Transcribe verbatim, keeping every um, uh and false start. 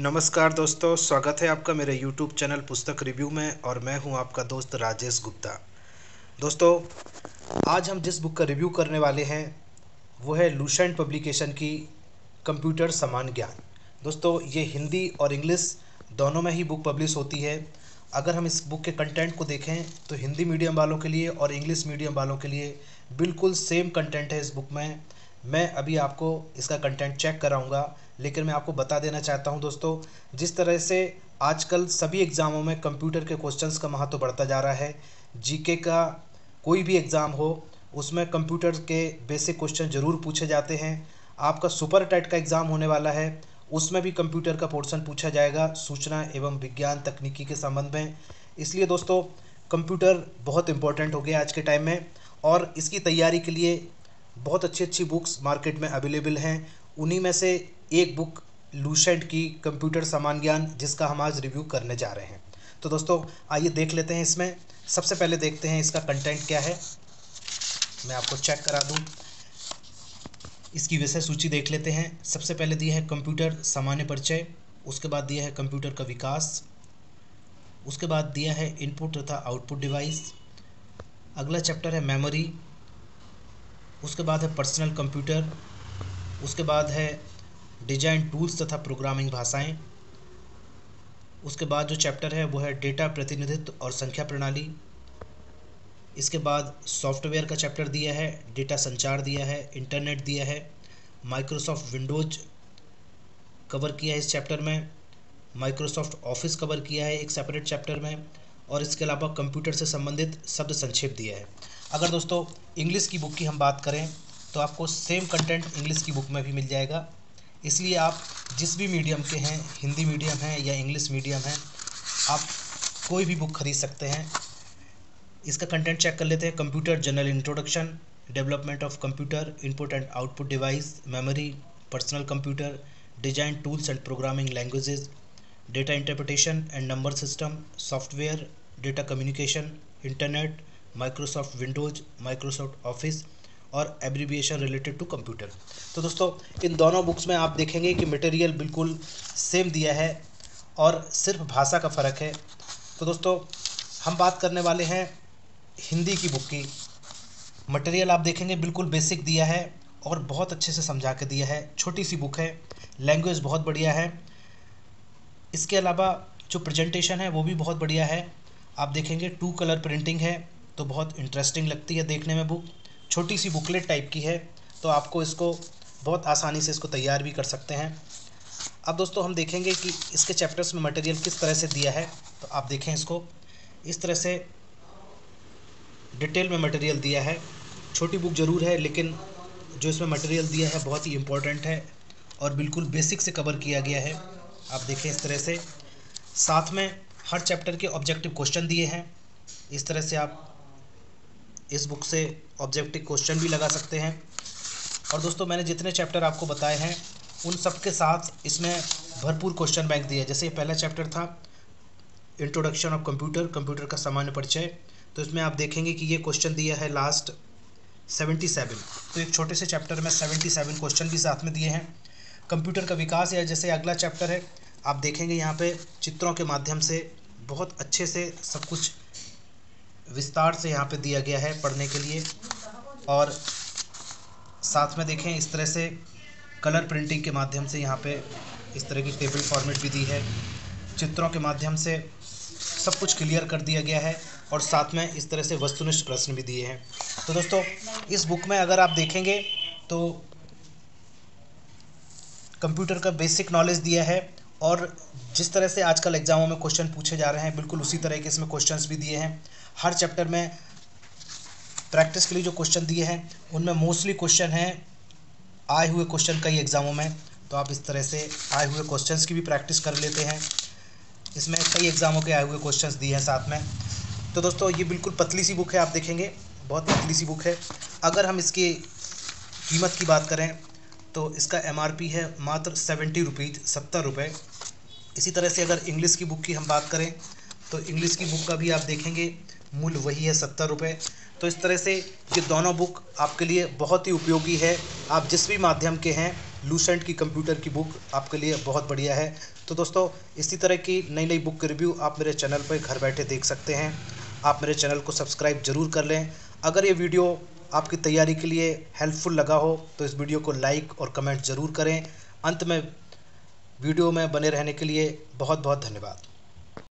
नमस्कार दोस्तों, स्वागत है आपका मेरे यूट्यूब चैनल पुस्तक रिव्यू में। और मैं हूं आपका दोस्त राजेश गुप्ता। दोस्तों, आज हम जिस बुक का रिव्यू करने वाले हैं वो है लुसेंट पब्लिकेशन की कंप्यूटर समान ज्ञान। दोस्तों, ये हिंदी और इंग्लिश दोनों में ही बुक पब्लिश होती है। अगर हम इस बुक के कंटेंट को देखें तो हिंदी मीडियम वालों के लिए और इंग्लिश मीडियम वालों के लिए बिल्कुल सेम कंटेंट है इस बुक में। मैं अभी आपको इसका कंटेंट चेक कराऊंगा, लेकिन मैं आपको बता देना चाहता हूं दोस्तों, जिस तरह से आजकल सभी एग्ज़ामों में कंप्यूटर के क्वेश्चंस का महत्व बढ़ता जा रहा है। जीके का कोई भी एग्ज़ाम हो उसमें कंप्यूटर के बेसिक क्वेश्चन ज़रूर पूछे जाते हैं। आपका सुपर टेट का एग्ज़ाम होने वाला है, उसमें भी कंप्यूटर का पोर्शन पूछा जाएगा सूचना एवं विज्ञान तकनीकी के संबंध में। इसलिए दोस्तों, कंप्यूटर बहुत इम्पोर्टेंट हो गया आज के टाइम में, और इसकी तैयारी के लिए बहुत अच्छी अच्छी बुक्स मार्केट में अवेलेबल हैं। उन्हीं में से एक बुक लुसेंट की कंप्यूटर समान ज्ञान, जिसका हम आज रिव्यू करने जा रहे हैं। तो दोस्तों, आइए देख लेते हैं। इसमें सबसे पहले देखते हैं इसका कंटेंट क्या है। मैं आपको चेक करा दूं। इसकी विषय सूची देख लेते हैं। सबसे पहले दिया है कंप्यूटर सामान्य परिचय, उसके बाद दिया है कंप्यूटर का विकास, उसके बाद दिया है इनपुट तथा आउटपुट डिवाइस, अगला चैप्टर है मेमोरी, उसके बाद है पर्सनल कंप्यूटर, उसके बाद है डिजाइन टूल्स तथा प्रोग्रामिंग भाषाएं, उसके बाद जो चैप्टर है वो है डेटा प्रतिनिधित्व और संख्या प्रणाली, इसके बाद सॉफ्टवेयर का चैप्टर दिया है, डेटा संचार दिया है, इंटरनेट दिया है, माइक्रोसॉफ्ट विंडोज कवर किया है इस चैप्टर में, माइक्रोसॉफ्ट ऑफिस कवर किया है एक सेपरेट चैप्टर में, और इसके अलावा कंप्यूटर से संबंधित शब्द संक्षेप दिया है। अगर दोस्तों इंग्लिश की बुक की हम बात करें तो आपको सेम कंटेंट इंग्लिश की बुक में भी मिल जाएगा। इसलिए आप जिस भी मीडियम के हैं, हिंदी मीडियम है या इंग्लिश मीडियम है, आप कोई भी बुक खरीद सकते हैं। इसका कंटेंट चेक कर लेते हैं। Computer general introduction, development of computer, input and output device, memory, personal computer, design tools and programming languages, data interpretation and number system, software, data communication, internet, Microsoft Windows, Microsoft office और abbreviation related to computer. तो दोस्तों, इन दोनों books में आप देखेंगे कि material बिल्कुल same दिया है और सिर्फ भाषा का फ़र्क है। तो दोस्तों, हम बात करने वाले हैं हिंदी की बुक की। मटेरियल आप देखेंगे बिल्कुल बेसिक दिया है और बहुत अच्छे से समझा के दिया है। छोटी सी बुक है, लैंग्वेज बहुत बढ़िया है। इसके अलावा जो प्रेजेंटेशन है वो भी बहुत बढ़िया है। आप देखेंगे टू कलर प्रिंटिंग है, तो बहुत इंटरेस्टिंग लगती है देखने में बुक। छोटी सी बुकलेट टाइप की है, तो आपको इसको बहुत आसानी से इसको तैयार भी कर सकते हैं। अब दोस्तों, हम देखेंगे कि इसके चैप्टर्स में मटेरियल किस तरह से दिया है। तो आप देखें, इसको इस तरह से डिटेल में मटेरियल दिया है। छोटी बुक ज़रूर है, लेकिन जो इसमें मटेरियल दिया है बहुत ही इम्पोर्टेंट है और बिल्कुल बेसिक से कवर किया गया है। आप देखें इस तरह से। साथ में हर चैप्टर के ऑब्जेक्टिव क्वेश्चन दिए हैं। इस तरह से आप इस बुक से ऑब्जेक्टिव क्वेश्चन भी लगा सकते हैं। और दोस्तों, मैंने जितने चैप्टर आपको बताए हैं उन सब के साथ इसमें भरपूर क्वेश्चन बैंक दिए है। जैसे ये पहला चैप्टर था इंट्रोडक्शन ऑफ कंप्यूटर, कंप्यूटर का सामान्य परिचय, तो इसमें आप देखेंगे कि ये क्वेश्चन दिया है लास्ट सेवेंटी सेवन। तो एक छोटे से चैप्टर में सेवेंटी सेवन क्वेश्चन भी साथ में दिए हैं। कंप्यूटर का विकास, या जैसे अगला चैप्टर है, आप देखेंगे यहाँ पे चित्रों के माध्यम से बहुत अच्छे से सब कुछ विस्तार से यहाँ पे दिया गया है पढ़ने के लिए। और साथ में देखें इस तरह से कलर प्रिंटिंग के माध्यम से यहाँ पे इस तरह की टेबल फॉर्मेट भी दी है। चित्रों के माध्यम से सब कुछ क्लियर कर दिया गया है और साथ में इस तरह से वस्तुनिष्ठ प्रश्न भी दिए हैं। तो दोस्तों, इस बुक में अगर आप देखेंगे तो कंप्यूटर का बेसिक नॉलेज दिया है, और जिस तरह से आजकल एग्जामों में क्वेश्चन पूछे जा रहे हैं बिल्कुल उसी तरह के इसमें क्वेश्चंस भी दिए हैं। हर चैप्टर में प्रैक्टिस के लिए जो क्वेश्चन दिए हैं उनमें मोस्टली क्वेश्चन हैं आए हुए क्वेश्चन कई एग्ज़ामों में, तो आप इस तरह से आए हुए क्वेश्चंस की भी प्रैक्टिस कर लेते हैं। इसमें कई एग्ज़ामों के आए हुए क्वेश्चंस दिए हैं साथ में। तो दोस्तों, ये बिल्कुल पतली सी बुक है, आप देखेंगे बहुत पतली सी बुक है। अगर हम इसकी कीमत की बात करें तो इसका एम आर पी है मात्र सेवेंटी रुपीज़, सत्तर रुपये। इसी तरह से अगर इंग्लिश की बुक की हम बात करें तो इंग्लिश की बुक का भी आप देखेंगे मूल्य वही है, सत्तर रुपये। तो इस तरह से ये दोनों बुक आपके लिए बहुत ही उपयोगी है। आप जिस भी माध्यम के हैं लूसेंट की कंप्यूटर की बुक आपके लिए बहुत बढ़िया है। तो दोस्तों, इसी तरह की नई नई बुक के रिव्यू आप मेरे चैनल पर घर बैठे देख सकते हैं। आप मेरे चैनल को सब्सक्राइब जरूर कर लें। अगर ये वीडियो आपकी तैयारी के लिए हेल्पफुल लगा हो तो इस वीडियो को लाइक और कमेंट ज़रूर करें। अंत में वीडियो में बने रहने के लिए बहुत बहुत धन्यवाद।